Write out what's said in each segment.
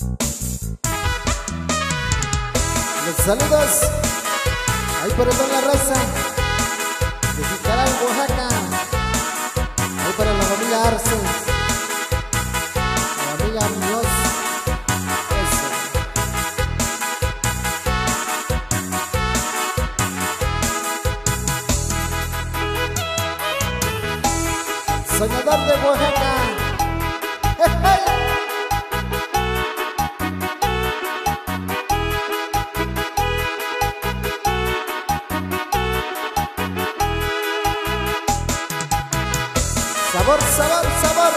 Los saludos ahí por toda la raza de Jicaral, Oaxaca. Ahí para la familia Arce, la familia Muñoz. Eso. Soñador de Oaxaca. Sabor, sabor, sabor.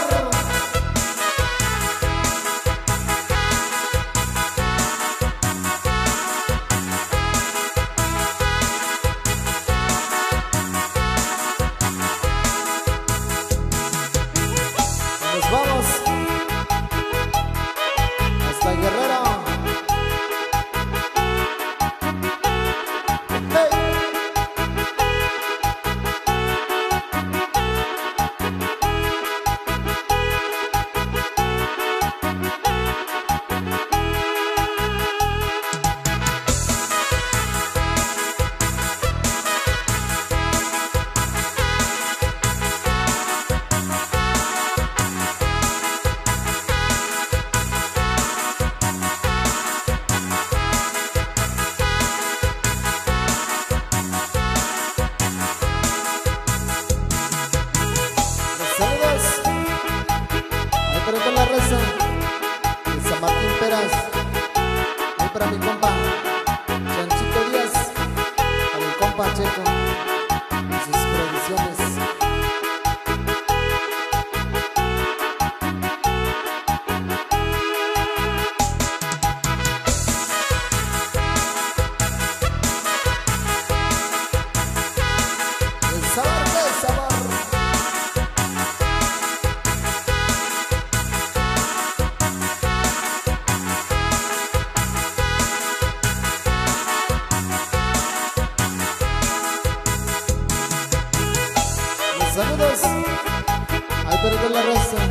Nos vamos hasta Guerrero. Hey. Saludos ahí para toda la raza de San Martín Peras. Ahí para mi compa Chanchito Díaz, para mi compa Checo y sus producciones. El sabor del sabor. Saludos ahí para toda la raza